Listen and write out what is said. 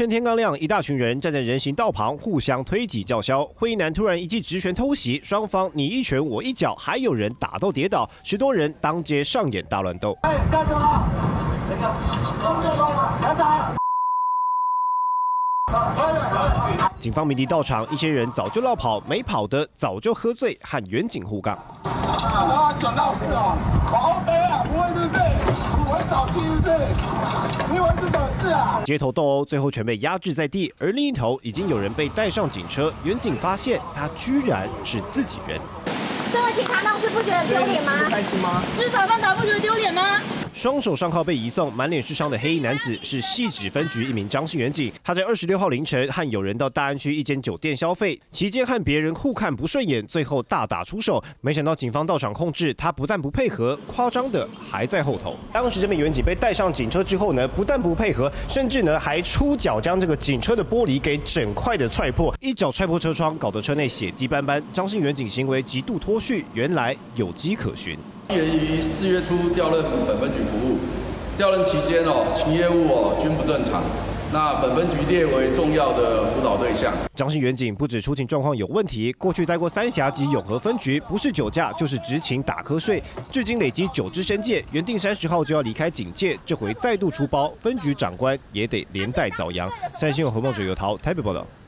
天刚亮，一大群人站在人行道旁互相推挤叫嚣。会议男突然一记直拳偷袭，双方你一拳我一脚，还有人打到跌倒，10多人当街上演大乱斗。 干什么？ 警方鸣笛到场，一些人早就落跑，没跑的早就喝醉，和远警互杠。 转到是啊，我 OK 啊，不会是不是？我会早期是不是？你以为是什么事啊？ 街头斗殴最后全被压制在地，而另一头已经有人被带上警车，远警发现他居然是自己人。 身为警察闹事不觉得丢脸吗？ 开心吗？ 执法犯打不觉得丢脸吗？ 双手上铐被移送，满脸是伤的黑衣男子是汐止分局一名张姓员警。他在26号凌晨和友人到大安区一间酒店消费，期间和别人互看不顺眼，最后大打出手。没想到警方到场控制，他不但不配合，夸张的还在后头。当时这名员警被带上警车之后呢，不但不配合，甚至呢还出脚将这个警车的玻璃给整块的踹破，一脚踹破车窗，搞得车内血迹斑斑。张姓员警行为极度脱序，原来有迹可循。 源于4月初调任本分局服务，调任期间勤业务均不正常，那本分局列为重要的辅导对象。 张姓员警不止出勤状况有问题，过去待过三峡及永和分局，不是酒驾就是执勤打瞌睡，至今累积9支申诫，原定30号就要离开警界，这回再度出包，分局长官也得连带遭殃。3立新闻何梦哲、尤桃台北报道。